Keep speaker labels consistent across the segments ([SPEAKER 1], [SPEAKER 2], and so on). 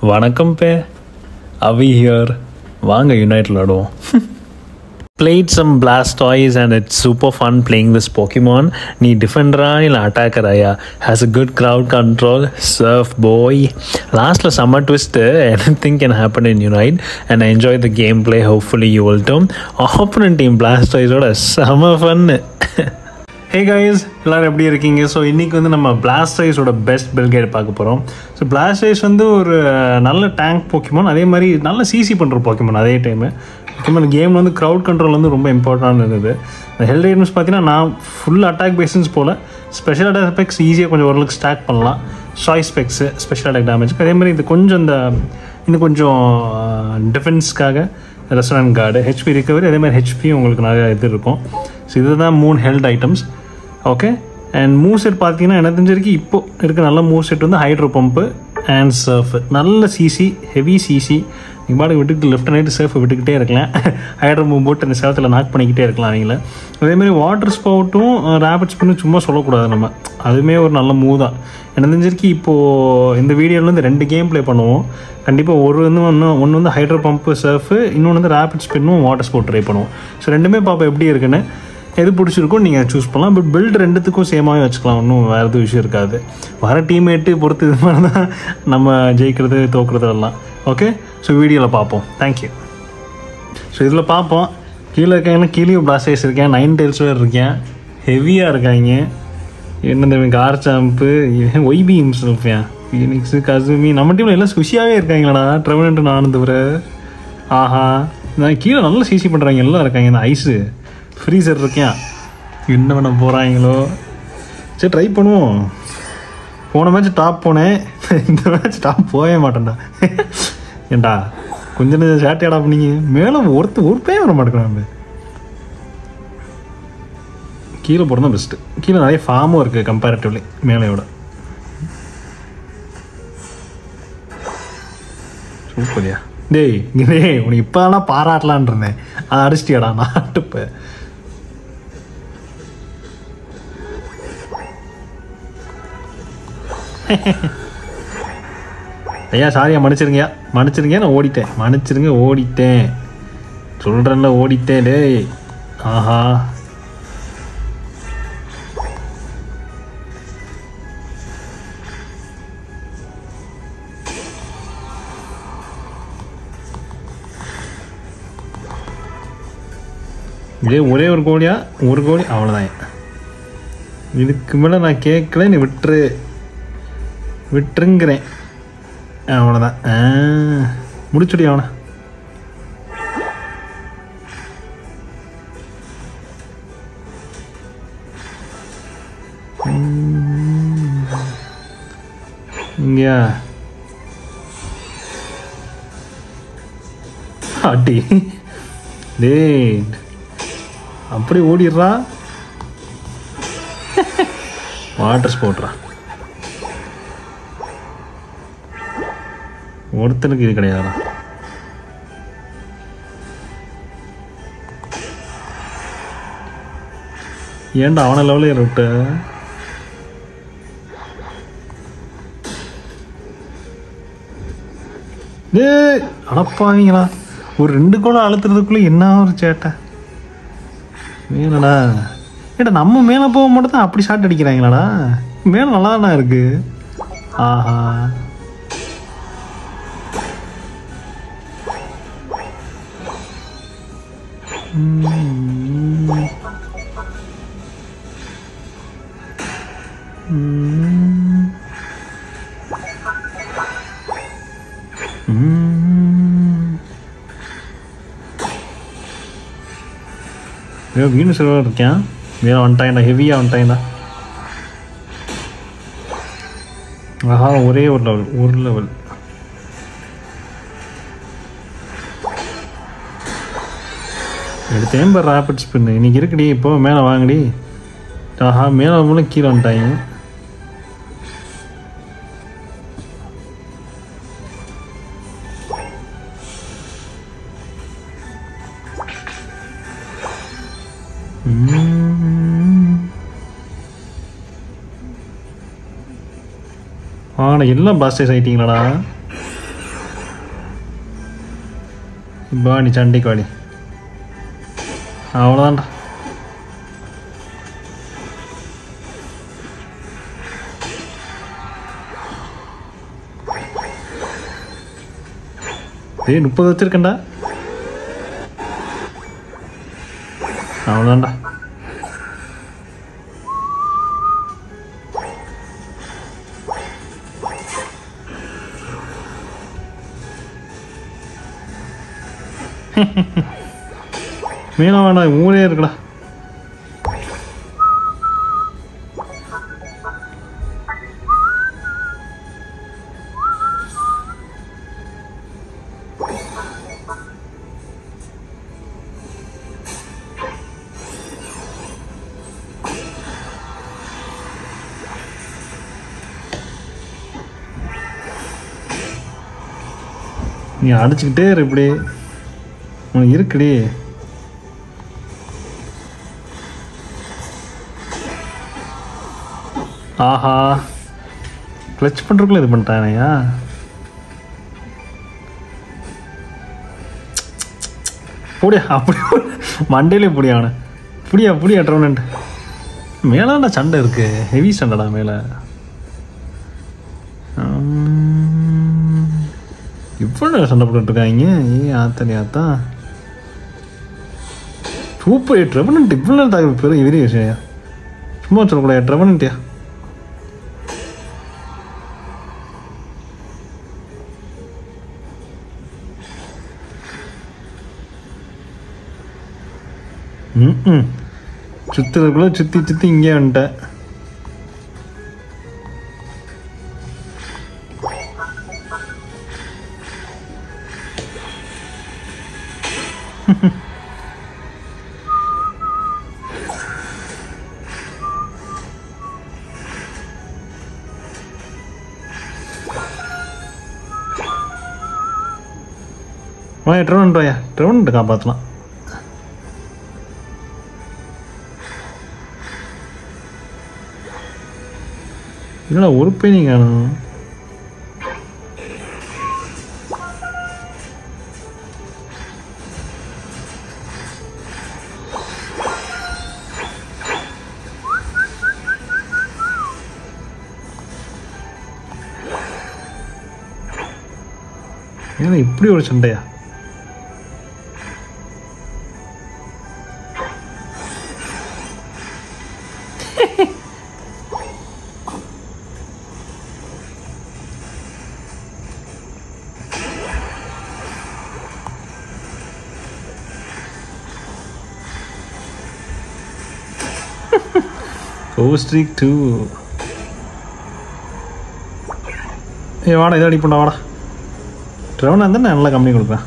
[SPEAKER 1] வணக்கம் bae, Avi here. வாங்க unite விளாடுவோம். Played some Blastoise and it's super fun playing this Pokemon. நீ டிஃபெண்டரா இல்லை அட்டாக்கராயா? Has a good crowd control. Surf boy. Lastல summer twist. Anything can happen in Unite and I enjoy the gameplay. Hopefully you will too. Opponent team Blastoise ஓட செம fun. Hey guys, எல்லோரும் எப்படி இருக்கீங்க? So இன்றைக்கி வந்து நம்ம பிளாஸ்டைஸோட பெஸ்ட் பில் கைட் பார்க்க போகிறோம். ஸோ பிளாஸ்டைஸ் வந்து ஒரு நல்ல டேங்க் போக்கிமான், அதே மாதிரி நல்ல சிசி பண்ணுற போக்கிமான். அதே டைமு முக்கியமாக கேமில் வந்து க்ரௌட் கண்ட்ரோல் வந்து ரொம்ப இம்பார்ட்டன்ட் இருந்தது. இந்த ஹெல்த் ஐட்டம்ஸ் பார்த்தீங்கன்னா நான் ஃபுல் அட்டாக் பேஸன்ஸ் போல் ஸ்பெஷல் அட்டாக் ஸ்பெக்ஸ் ஈஸியாக கொஞ்சம் ஓரளவுக்கு ஸ்டாக் பண்ணலாம். சாய்ஸ் ஸ்பெக்ஸு ஸ்பெஷல் அட்டாக் டேமேஜ்க்கு, அதே மாதிரி இது கொஞ்சம் இன்னும் கொஞ்சம் டிஃபென்ஸ்க்காக ரெஸ்டாரண்ட் கார்டு, ஹெச்பி ரிகவரி, அதே மாதிரி ஹெச்பி உங்களுக்கு நிறையா இது இருக்கும். ஸோ இதுதான் 3 health items. Okay, and move set பார்த்தீங்கன்னா என்ன தெரிஞ்சிருக்கு, இப்போது இருக்க நல்ல மூவ் செட் வந்து ஹைட்ரோ பம்பு அண்ட் சர்ஃப். நல்ல சிசி, ஹெவி சிசி. நீங்கள் பாட்டுக்கு விட்டுக்கிட்டு லெஃப்ட் ரைட்டு சர்ஃபை விட்டுக்கிட்டே இருக்கலாம். ஹைட்ரோ மூவ் போட்டு அந்த சேவத்தில் நாக் பண்ணிக்கிட்டே இருக்கலாம் அவங்கள. அதேமாதிரி வாட்டர் ஸ்பவுட்டும் ரேபிட் ஸ்பின்னும் சும்மா சொல்லக்கூடாது நம்ம, அதுவுமே ஒரு நல்ல மூவ் தான். என்ன தெரிஞ்சிருக்கு, இப்போது இந்த வீடியோவில் வந்து 2 கேம் ப்ளே பண்ணுவோம். கண்டிப்பாக ஒன்று வந்து ஹைட்ரோ பம்பு சர்ஃபு, இன்னொன்று வந்து ரேபிட் ஸ்பின்னும் வாட்டர் ஸ்போர்ட் ட்ரை பண்ணுவோம். ஸோ ரெண்டுமே பார்ப்போம் எப்படி இருக்குன்னு. எது பிடிச்சிருக்கோ நீங்கள் சூஸ் பண்ணலாம். பட் பில்ட் ரெண்டுத்துக்கும் சேமாகவே வச்சுக்கலாம், ஒன்றும் வேறு எதுவும் விஷயம் இருக்காது. வர டீம்மேட்டு பொறுத்து இது மாதிரி தான் நம்ம ஜெயிக்கிறது தோக்குறது எல்லாம். ஓகே, ஸோ வீடியோவில் பார்ப்போம். தேங்க்யூ. ஸோ இதில் பார்ப்போம். கீழே இருக்காங்கன்னா கீழேயும் பிளாஸ்டைஸ் இருக்கேன், 9 டெயில்ஸ் வேறு இருக்கேன், ஹெவியாக இருக்காங்க. என்ன இந்த கார் சாம்பு, ஒய்பி ஹிம்செல்ஃப்யா, ஃபீனிக்ஸு, கசுமி. நம்ம டீமில் எல்லாம் குஷியாகவே இருக்காங்களாடா. ட்ரெவனன்ட்டு நானும் தவிர. ஆஹா, நான் கீழே நல்லா சிசி பண்ணுறாங்க, எல்லாம் இருக்காங்க. இந்த ஐஸு ஃப்ரீசர் இருக்கேன், என்ன பண்ண போகிறாங்களோ. சரி ட்ரை பண்ணுவோம். போன மேட்ச் டாப் போனேன், இந்த மேட்ச் டாப் போகவே மாட்டேன்டா. ஏண்டா கொஞ்சம் சேட்டையாடா பண்ணிங்க. மேலே ஒரு பேர் வர மாட்டேங்கிறாங்க. கீழே போகிறது தான் பெஸ்ட்டு. கீழே நிறைய ஃபார்மும் இருக்குது கம்பேரிட்டிவ்லி மேலையோட. சூப்பரியா. டேய் உனக்கு இப்போ தான் பாராட்டலான் இருந்தேன், அதை அடிச்சிட்டியாடா நாட்டுப்ப. ஐயா சாரியா, மன்னிச்சிருங்க, நான் ஓடிட்டேன் சொல்கிறேன்ல, ஓடிட்டேன். டேய் ஆஹா, இதே ஒரே ஒரு கோழி, அவ்வளோதான். இதுக்கு மேலே நான் கேட்கல, நீ விட்டுருங்கிறேன், அவ்வளோதான். முடிச்சுடி அவனை. இங்கயா அடி. டேய் அப்படி ஓடிடுறா. வாட்டர் ஸ்போர்ட்ரா, ஒருத்தனுக்கு இது கிடையாதா. ஏன்டா அவனை லெவலே விட்ட. அடப்பாவீங்களா, ஒரு 2 கோலம் அழுத்துறதுக்குள்ளே என்ன ஒரு சேட்டை வேணடா. ஏடா நம்ம மேலே போக மட்டும் தான் அப்படி ஷாட் அடிக்கிறாங்களாடா. மேலே நல்லா தானே இருக்கு. ஆஹா, வீணு சிறுவா இருக்கேன். வேற வந்துட்டாங்கடா, ஹெவியாக வந்துட்டாங்கடா. ஆஹா, ஒரே ஒரு லெவல். எடுத்தேன் பார் ரேபிட் ஸ்பின்னு. இன்னைக்கு இருக்குடி, இப்போ மேலே வாங்கடி. ஆஹா, மேலே மூலம் கீழே வந்துட்டாங்க. ஆனால் எல்லாம் பிளாஸ்டைஸ் ஆகிட்டீங்களாடா. இப்போ நீ சண்டைக்கு வாடி. அவ்வளோதான்டா. ஏய் 30 வச்சிருக்கேன்டா. அவ்வளோதான்டா. மீனா வேணாம், ஊரே இருக்குடா. நீ அடிச்சுக்கிட்டே இரு, இப்படி உனக்கு இருக்குடி. ஆஹா, கிளச் பண்ணுறக்குள்ள இது பண்ணிட்டானையா. புடியா, அப்படி மண்டையிலே புடியாவன. புடியா ட்ரோனண்ட். மேலாண்டா சண்டை இருக்கு, ஹெவி சண்டைடா மேலே. இவ்வளோ சண்டை போட்டுருக்காங்க. ஆத்தா சூப்பர். ட்ரெவனண்ட் இவ்வளோ பெரிய பெரிய விஷயம். சும்மா சொல்லக்கூடாது ட்ரெவனண்ட்டியா. சுற்றுறதுக்குள்ள சுற்றி இங்கே வந்துட்டேன். ட்ரெவனண்ட் காப்பாற்றலாம். என்னடா ஒரு பெயினிங் காணும். ஏன்னா இப்படி ஒரு சண்டையா. Streak 2. ஏய் வாடா, இதை அடிப்பா வாடா. ட்ரெவனா இருந்தால் நான் நல்லா கம்மி கொடுப்பேன்.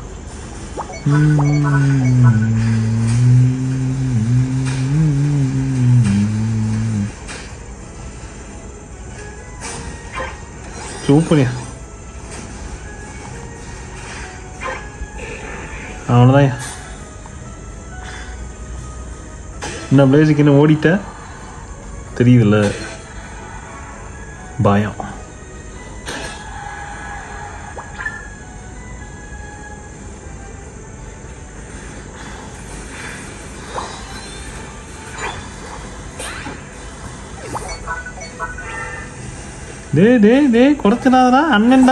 [SPEAKER 1] சூப்பரியா. அவ்வளோதான். என்ன பிளேஸுக்கு இன்னும் ஓடிட்ட தெரியுதுல்ல, பயம். டே குறைச்சிடாதடா அண்ணன்டா.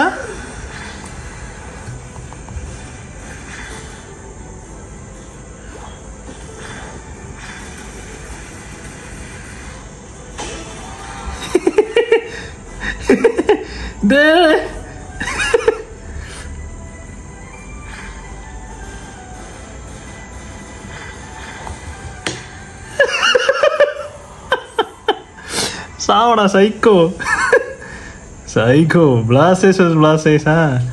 [SPEAKER 1] சாவடா சைக்கோ. பிளாஸ்டேஸா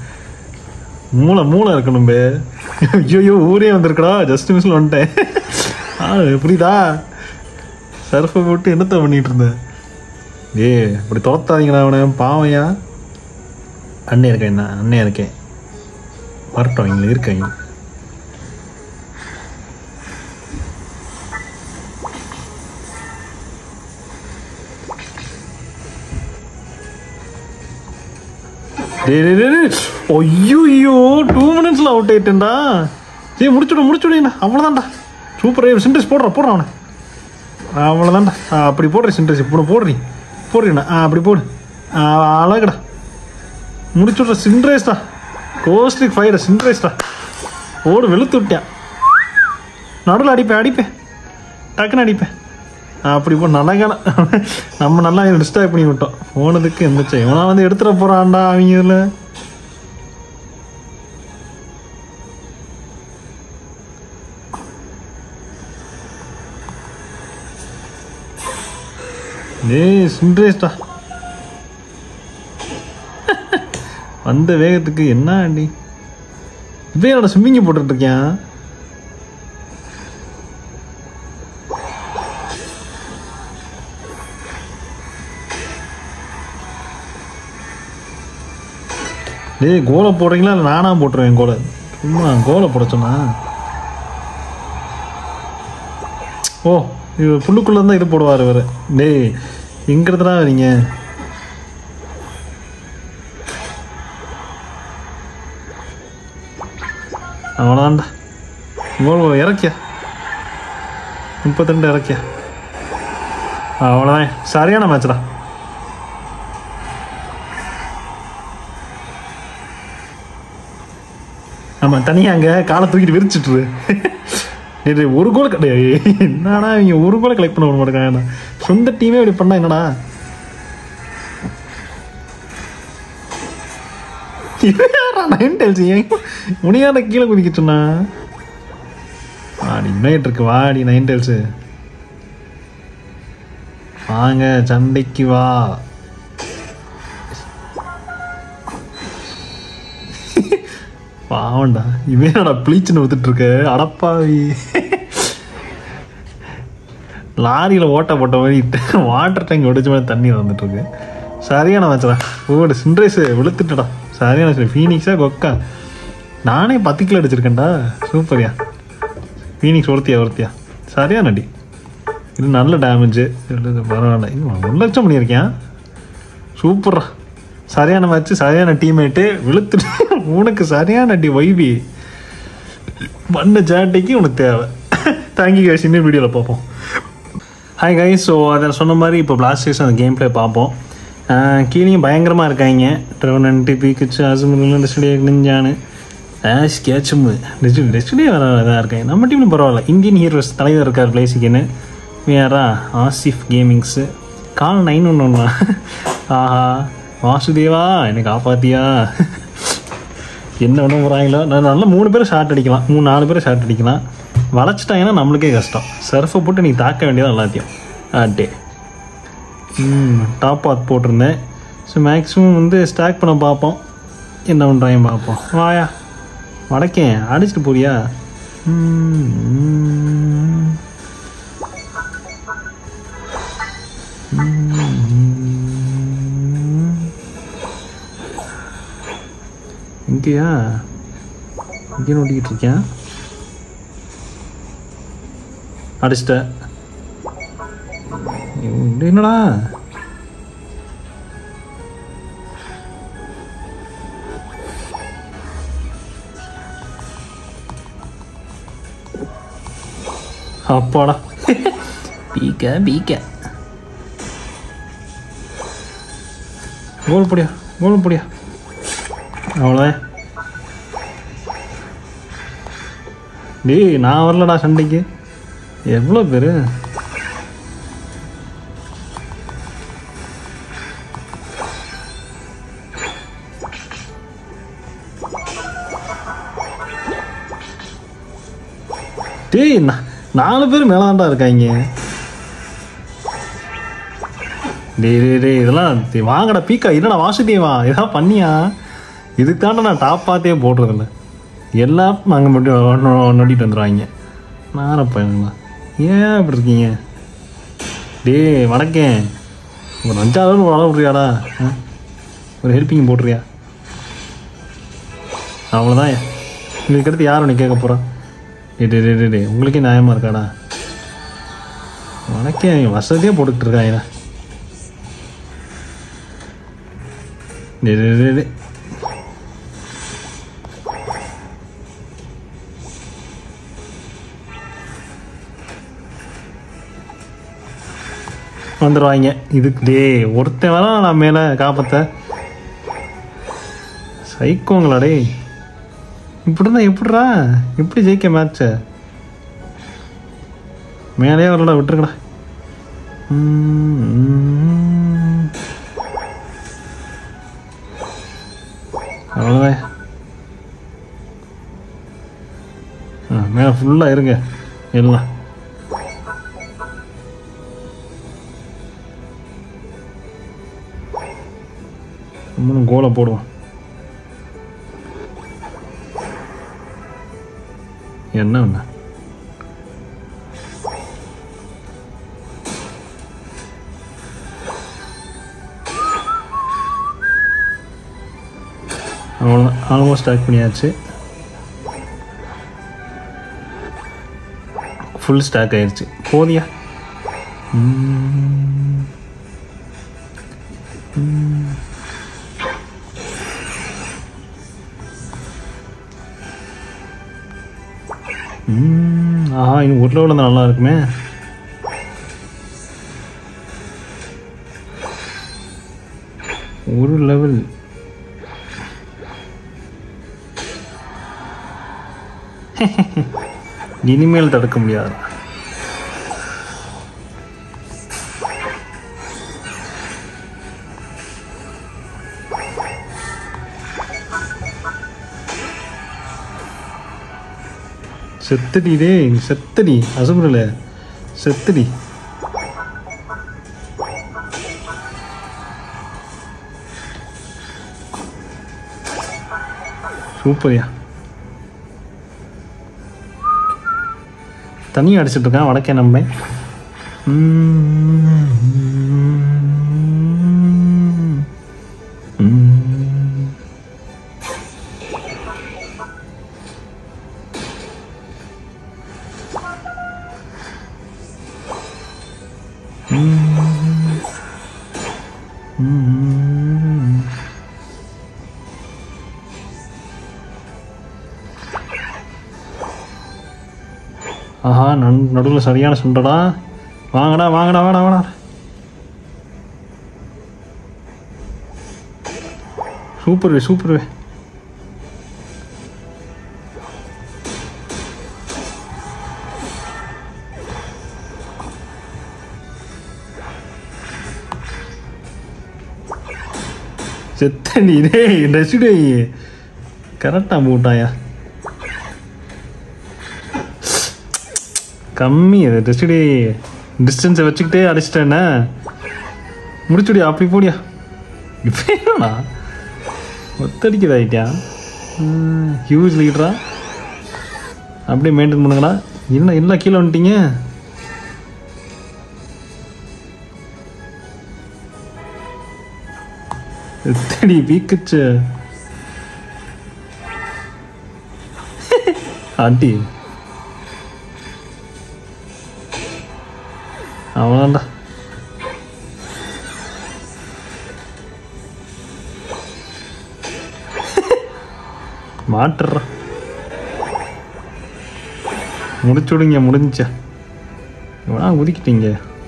[SPEAKER 1] மூளை இருக்கணும் பே. ஐயோ ஊரே வந்திருக்கடா, ஜஸ்ட் மிஸ்ல வந்துட்டேன். புரியுதா? சர்ஃபை போட்டு என்னத்த பண்ணிட்டு இருந்தேன். அப்படி துரத்தாதீங்களா அவனை, பாவையா. அண்ணே இருக்கேன் வரட்டும், இங்கே இருக்கேன். ஐயோ 2 minutesல அவுட் ஆயிட்டேன்டா. சரி முடிச்சுடுண்ணா அவ்வளோதான்டா. சூப்பர் சின்ட்ரெஸ் போடுறான் அவனை. அவ்வளோதான்டா. அப்படி போடுறேன் சின்ட்ரெஸ் இப்போ போடுறீண்ணா. அப்படி போடு. அழகுடா முடிச்சுட்ற சின்ட்ரெஸ்டா. கோஸ்ட்லிக் ஃபைடா சின்ட்ரெஸ்டா. ஓடு வெளுத்து விட்டேன். நடுவில் அடிப்பேன் டக்குன்னு அடிப்பேன். அப்படி போ நல்லா நம்ம நல்லா டிஸ்ட்ராக்ட் பண்ணி விட்டோம். போனதுக்கு எந்திரிச்சா இவனா வந்து எடுத்துகிட்டு போகிறான்டா அவங்க இதில். சின்ட்ரெஸ்டா வந்த வேகத்துக்கு என்ன அண்டி இப்போ என்னோட ஸ்விம்மிங்கை போட்டுட்ருக்கேன். கோலை போடுறீங்களா இல்லை நானாக போட்டுருவேன் கோலை? சும்மா கோலை போட சொன்னா. ஓ இது புல்லுக்குள்ளே தான் இது போடுவார் இவர். எங்கிறதுனா வரீங்க? அவ்வளோதான்டா. கோல் இறக்கியா 32 இறக்கியா. அவ்வளோதான் சரியான மேட்ச்டா. ஆமாம் தனியாக அங்கே காலை தூக்கிட்டு விரிச்சிட்ரு. ஒரு கோல் கிடையாது. என்னடா இவங்க ஒரு கோலை கலெக்ட் பண்ண மாட்டேங்காங்கண்ணா. சொந்த டீமே இப்படி பண்ணா என்னடா? முனியாத கீழே குதிக்க சொன்னா. வாடி யுனைட் இருக்கு. வாடி நைன் டெல்ஸு வாங்க சண்டைக்கு வா. பாவண்டா இவனடா ப்ளீச்சுன்னு ஊத்துட்டு இருக்க அடப்பாவி. லாரியில் ஓட்ட போட்ட மாதிரி வாட்டர் டேங்க் ஒடிச்ச மாதிரி தண்ணி வந்துட்டு இருக்கு. சரியான மேட்ச்டா. ஓடு சின்ட்ரெஸ் வெளுத்துட்டடா. சரியான ஃபீனிக்ஸா கொக்கா. நானே 10 கிலோ அடிச்சிருக்கேன்டா. சூப்பர்யா. ஃபீனிக்ஸ் ஒருத்தியா சரியான அடி. இது நல்ல டேமேஜு. பரவாயில்ல. 1 லட்சம் பண்ணியிருக்கேன். சூப்பர்ரா. சரியான மேட்ச்சு. சரியான டீம்மேட்டு வெளுத்துட்டு உனக்கு சரியான அடி வைபி பண்ண ஜாட்டைக்கு உனக்கு தேவை. Thank you guys. இன்னும் வீடியோவில் பார்ப்போம். Hi guys. ஸோ அதில் சொன்ன மாதிரி இப்போ பிளாஸ்டர்ஸ் அந்த கேம் பிளே பார்ப்போம். கீழேயும் பயங்கரமாக இருக்காங்க. ட்ரெவனன்ட்டு பீக்கிச்சு அசுமுருன்னு டெஸ்டே நிஞ்சானு கேட்சும் டெஸ்டே வர இதாக இருக்காங்க. நம்ம டீம்னு பரவாயில்ல. இந்தியன் ஹீரோஸ் தலைவர் இருக்கார் பிளேசிக்குன்னு. வேறா ஆசிஃப் கேமிங்ஸு கால் 911. ஆஹா வாசுதேவா என்னை காப்பாத்தியா. என்ன ஒன்று போகிறாங்களோ. நான் நல்லா 3 பேரை ஷார்ட் அடிக்கலாம். 3-4 பேரை ஷார்ட் அடிக்கலாம். வளைச்சிட்டாங்கன்னா நம்மளுக்கே கஷ்டம். சர்ஃபை போட்டு நீ தாக்க வேண்டியதான் எல்லாத்தையும். டே டாப் பாத் போட்டிருந்தேன். ஸோ மேக்ஸிமம் வந்து ஸ்டாக் பண்ண பார்ப்போம். என்ன பண்ணுறாங்க பார்ப்போம். வாயா வடக்கேன் அடிச்சுட்டு போறியா? இங்கேயா இங்கே நோட்டிக்கிட்டு இருக்கேன். அடிச்சிட்ட. என்னடா அப்பாடா பீக்க கோல் போடியா. அவ்வளோதான். டேய் நான் வரலடா சண்டைக்கு. எவ்வளோ பேர்? டேய் 4 பேர் மேலே தான்டா இருக்காங்க. டேய் இதெல்லாம் வாங்கடா பீக்கா. என்னடா வாசுதேவா இதெல்லாம் பண்ணியா? இதுக்கு தாண்டா நான் டாப் பார்த்தே போடுறதில்ல. எல்லாம் நாங்கள் மட்டும் நோண்டிட்டு வந்துடுவாங்க. நானப்பா ஏன் அப்படி இருக்கீங்க? டேய் வணக்கேன். ஒரு 5,000 வளர விட்றியாடா? ஒரு ஹெல்ப்பிங் போட்டுறியா? அவ்வளோதான். இதுக்கடுத்து யார் உன்னை கேட்க போகிறா? டே உங்களுக்கே நியாயமாக இருக்காடா? வணக்கேன் வசதியாக போட்டுக்கிட்டு இருக்காங்க. டே வந்துடுவாங்க இதுக்கு. ஒருத்தன் வர நான் மேலே காப்பாற்ற சைக்கோங்களா டே. இப்படின்னா எப்படிரா எப்படி ஜெயிக்க மேட்சை? மேலேயே வரலடா, விட்டுருக்கடா. அவ்வளோதான். மேலே ஃபுல்லாக இருங்க எல்லாம். நம்மளும் கோலை போடுவோம். என்ன ஒன்று அவ்வளோதான். ஆல்மோஸ்ட் ஸ்டார்ட் பண்ணியாச்சு. ஃபுல் ஸ்டாக் ஆயிடுச்சு. போதியா? ஆஹா, இன்னும் ஒரு லெவலில் தான் நல்லா இருக்குமே. ஒரு லெவல் இனிமேல் தடுக்க முடியாது. செத்தடி டே, செத்தடி அசுமரல, செத்தடி. சூப்பரியா. தண்ணியும் அடிச்சுட்டு இருக்கான் வடக்கே நம்ம. ஆஹா, நடுவில் சரியான சுண்டடா. வாங்கடா வாங்கடா, வாடா வாடா. சூப்பர்வே சூப்பர்வே. செத்தடி டே, டெஸ்டே கரெக்டாக போட்டாயா. கம்மி அது டெஸ்டே. டிஸ்டன்ஸை வச்சுக்கிட்டே அடிச்சிட்டேன்னா முடிச்சுடியா. அப்படி போடியா. இப்போ என்னடா ஒத்தடிக்குதாயிட்டியா. ஹியூஜ் லீடரா. அப்படியே மெயின்டைன் பண்ணுங்களா. என்ன எல்லாம் கீழே வந்துட்டீங்க. எத்தடி வீக்கச்சு ஆண்டி. அவ்வளோண்டா. மாட்டுற முடிச்சுடுங்க. முடிஞ்சா இவனா உதிக்கிட்டீங்க.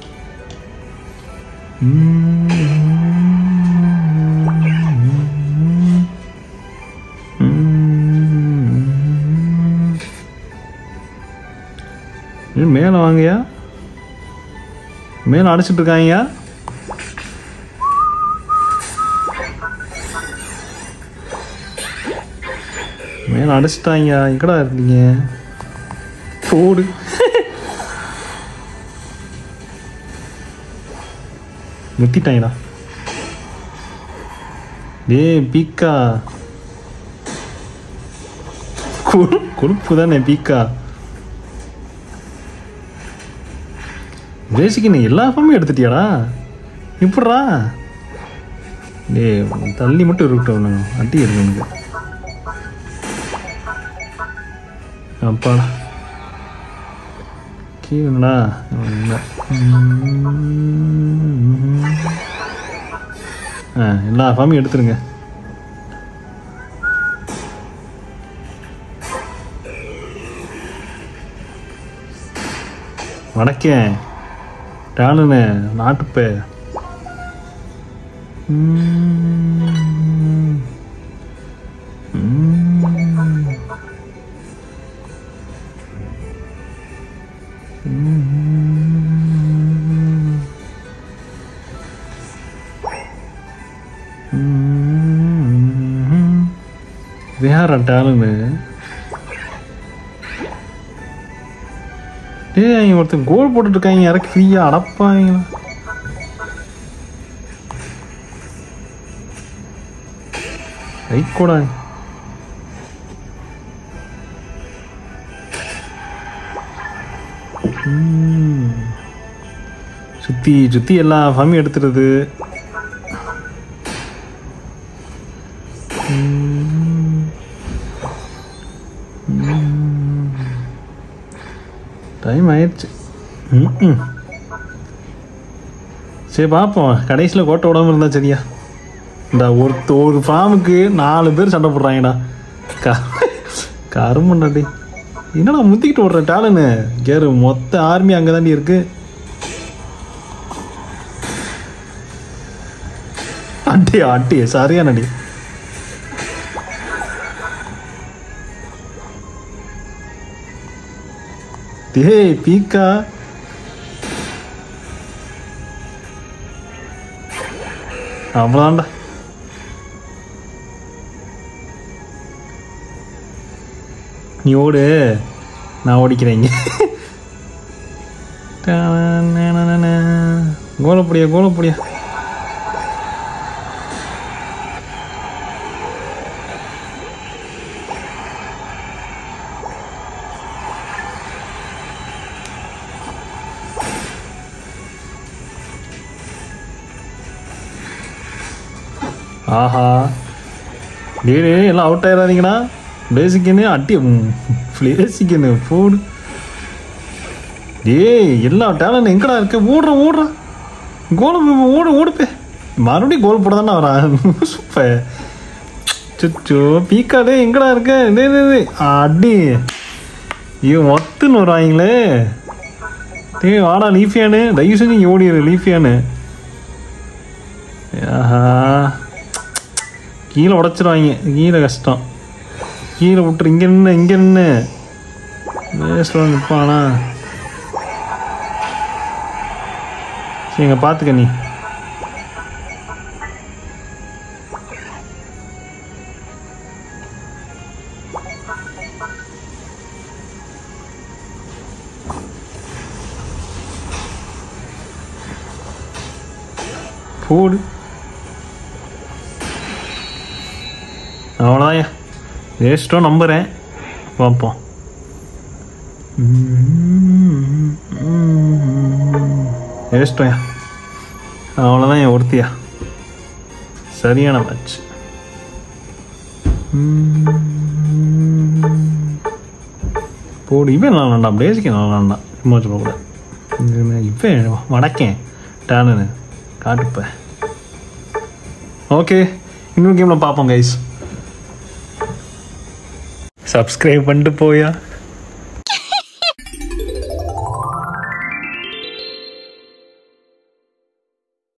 [SPEAKER 1] மேலே வாங்கயா. மேலே அடிச்சிட்டு இருக்காங்க. மேலே அடிச்சிட்டாங்க. எங்கடா இருக்கீங்க? போடு. முத்திட்டாங்கடா. டேய் பீக்கா, கொழுப்பு தானே பீக்கா. பேசிக்கு நீ எல்லா ஃபார்மையும் எடுத்துட்டியாடா. இப்படா டே தள்ளி மட்டும் இருக்கட்டும். அட்டி இருக்கு உனக்கு. அப்பாடா கீழடா. எல்லா ஃபார்மையும் எடுத்துருங்க. வணக்கம். டேனுன்னு நாட்டுப்பே. வேற டேனுன்னு அவங்க ஒருத்தர் கோல் போட்டுட்டு இருக்காங்க, இறக்கி ஃப்ரீயா அடப்பாங்களா. கூட சுத்தி சுத்தி எல்லா ஃபார்மையும் எடுத்துருது. டைம் ஆயிடுச்சு. சரி பார்ப்போம், கடைசியில் கோட்டை விடாமல் இருந்தா சரியா. இந்த ஒரு ஃபார்முக்கு 4 பேர் சண்டை போடுறாங்கடா. கருமண்டாடி என்னடா முத்திக்கிட்டு விட்றேன் டேலன்னு கேரு. மொத்த ஆர்மி அங்கே தாண்டி இருக்கு. அட்டி சரியா நடி. டேய் பீக்கா அவ்வளோதான்டா. நீ ஓடு, நான் ஓடிக்கிறேங்க. கோலப்படியா. ஆஹா டே எல்லாம் அவுட் ஆயிடாதீங்கண்ணா. பேசிக்கன்னு அட்டி பிளேசிக்கன்னு போடு. டேய் எல்லா டேலண்ட் எங்கடா இருக்கு? ஓடுறான் கோல் ஓடுப்பே. மறுபடியும் கோல் போட தானே வரான். சூப்பர் சுச்சோ பீக்காடே எங்கடா இருக்க? அடி இவன் ஒத்துன்னு வருவாங்களே. டேய் வாடா லீஃபியானு, தயவு செஞ்சு இங்கே ஓடிடு லீஃபியானு. ஆஹா கீழே உடச்சிருவாங்க, கீழே கஷ்டம். கீழே விட்டுரு. இங்கே நின்று வேஸ்ட்டில் நிற்பானா? சரிங்க பார்த்துக்க நீ. போடு. அவ்வளோதான் வேஸ்ட்டோ நம்புகிறேன். பார்ப்போம். வேஸ்ட்டோயா அவ்வளோதான் என் ஒருத்தியா. சரியான மேட்ச். போடு. இவன் நல்லா பேசிக்க நல்லா சும்மா சொல்லக்கூடாது. இவன் வடக்கேன் டேனு காட்டுப்பேன். ஓகே இன்னொரு கேமில் பார்ப்போம் கைஸ். சப்ஸ்கிரைப் பண்ணிட்டு போயா.